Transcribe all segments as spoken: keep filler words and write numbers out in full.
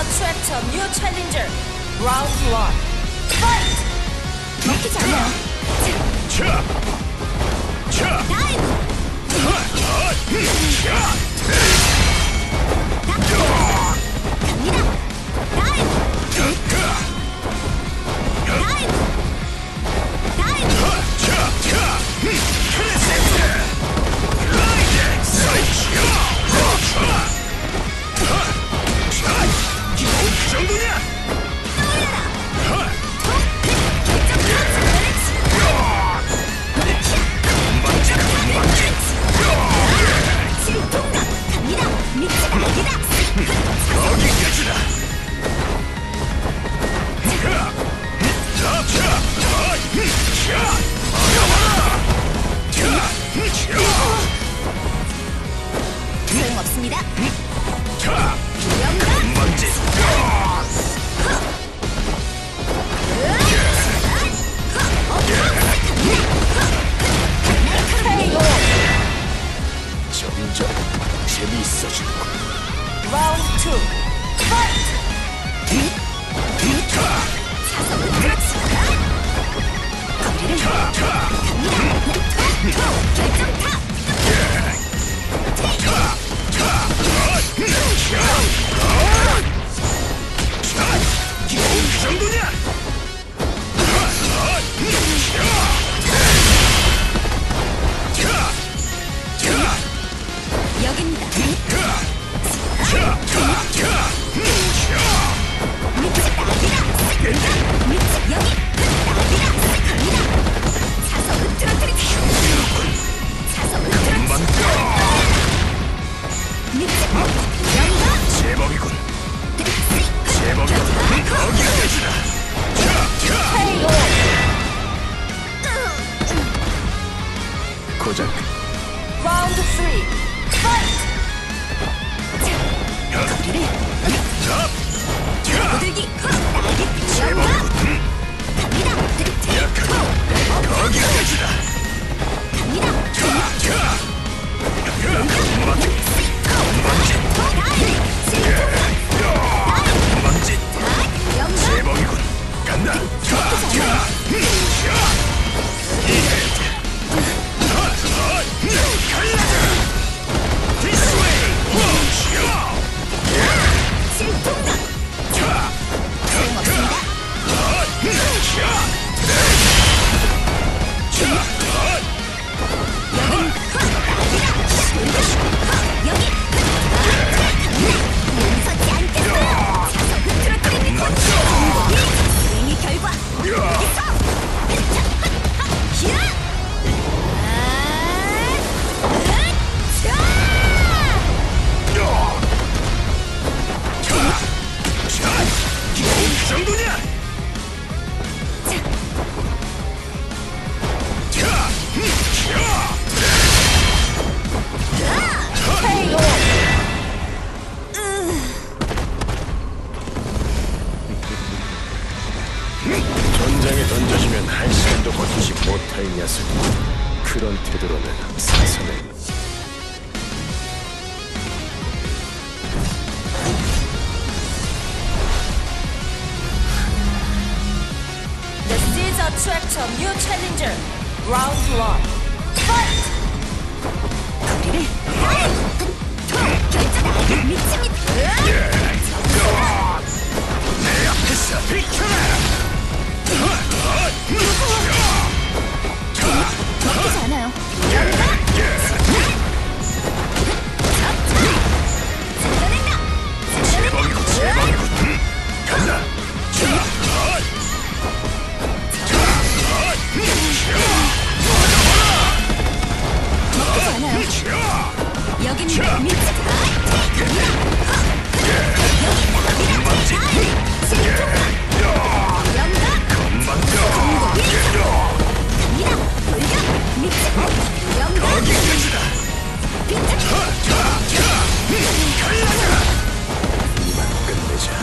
attract a new challenger. Round one. Fight! 먹히지 않아요. 차! 차! 다이브! 차! 갑니다. 다이브! 다이브! 다이브! 차! 차! 클래스! 라이드! 사이치야! 차! 이 정도냐? 떠올라라! 만지! 만지! 질통각! 갑니다. 미치가 아니다. 거기까지다! 차! 차! 차! 차! 소용없습니다. 차! 영각! 만지! 점점 재미있어지는군. Round two. Fight! 사선은 그렇지. 거리를 갑니다. 결정타! 이 정도냐? 여기입니다. 미치가 아니다. 미치 여기 아니다. 갑니다. 사선은 틀어뜨리지. 사선은 틀어뜨리지. 미치 영각! 제법이군. 제법이군. 거기까지다. 고작 Round three. Fight! 거리를 고들기 아기 제법 영각! 갑니다. 거기까지다. 갑니다. 만지. 영각! 제법이군. 간다. 질통각! 소용없습니다. 여기! 용서치 않겠어요! 사서 흐트러뜨립니다! 행위 결과! 여기서! 히야! 이 정도냐? 전장에 던져지면 한 시간도 버티지 못할 녀석. 그런 태도로는 사선을 The seeds attract a new challenger. Round one. Fight! 거리를 결정! 미칩니다! 내 앞에서 비켜라! 먹히지 않아요. 장전했다! 제법이군, 제법이군. 간다. 먹히지 않아요. 여기입니다. 미치가 만지. 영각! 금방 갑니다. 돌격! 미치고! 영각! 거기까지다. 이만 끝내자.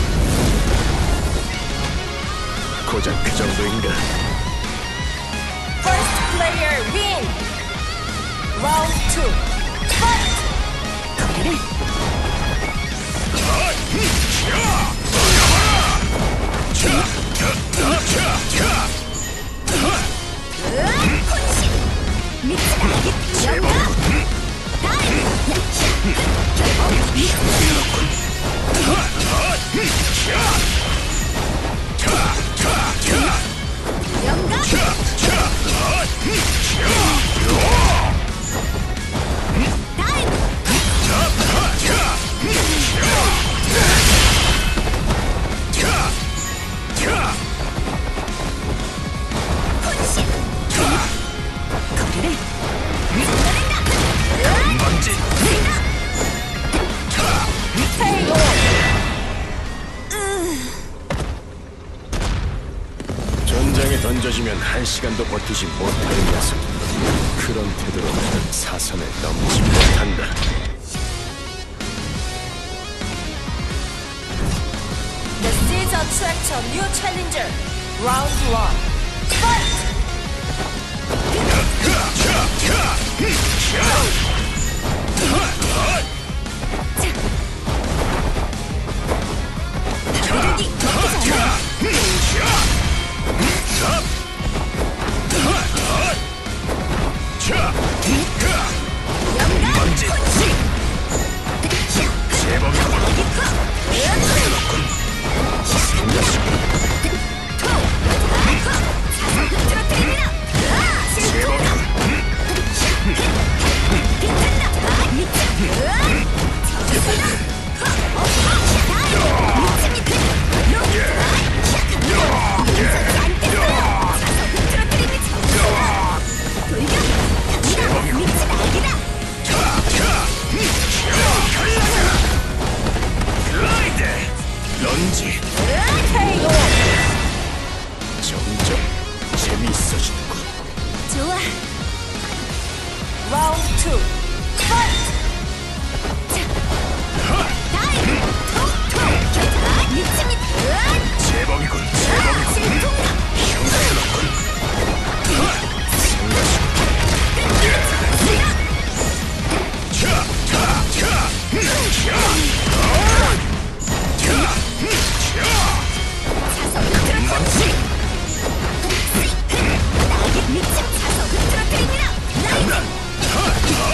고작 그 정도인가? player win. Round two. Fight. 거리를 혼신 미치다 영감 다이 영감 혼신 거리를 먼지 케이오. 전장에 던져지면 한 시간도 버티지 못할 녀석. 그런 태도로는 사선을 넘지 못한다. The seeds attract a new challenger. Round one. Fight. 다루기 먹기 전에 영감 먼지 혼신 제법이군. 흐트러뜨립니다. 실패다. 빛난다. 미쳐. 런지 케이오. 점점 재미있어지는군. 좋아. Round two. Fight. 다이. 톡톡. 결타. 미칩니다. 제법이군. 제법이군. 실통감. 형사스럽군. 사서 흐트러뜨립니다. 나에게 미쳐. 사서 흐트러뜨립니다. 나이스.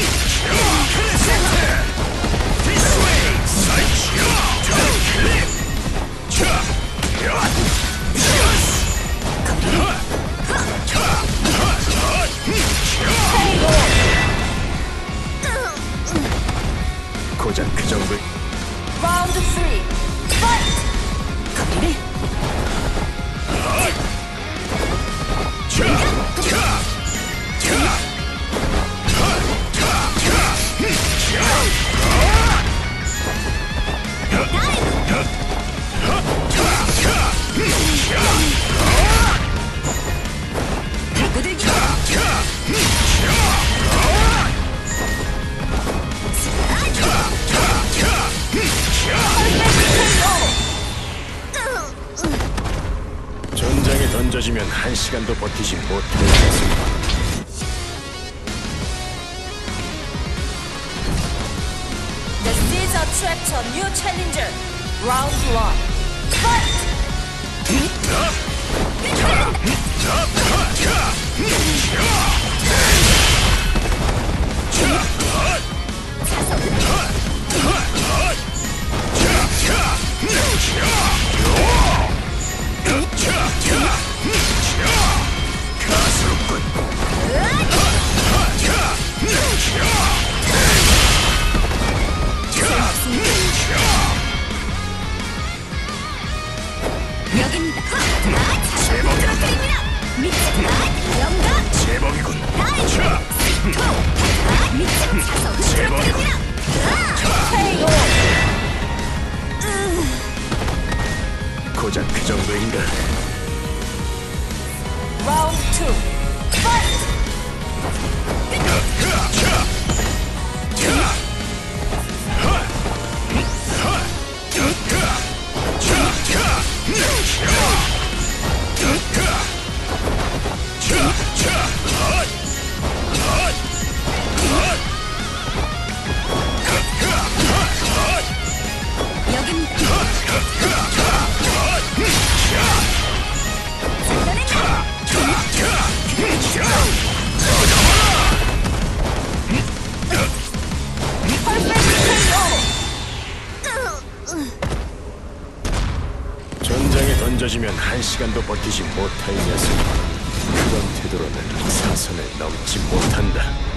고작 그 정도. Round three. Fight. 거리를 구들기 전장에 던져지면 한 시간도 버티지 못할 녀석. The seeds attract a new challenger. Round one. Fight. 여기입니다. 들어드립니다. 미치다. 영감. 제법이군. 미친 사서 들어드립니다. 케이오. 고작 그 정도인가? Round two. Fight. 전장에 던져지면 한 시간도 버티지 못할 녀석. 그런 태도로는 사선을 넘지 못한다.